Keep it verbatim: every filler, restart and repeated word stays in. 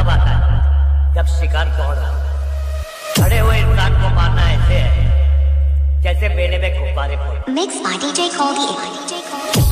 तब आता है जब शिकार दौड़ रहा हो। खड़े हुए इंसान को मारना ऐसे है जैसे मेले में गुब्बारे फोड़। Mixed by D J Cody.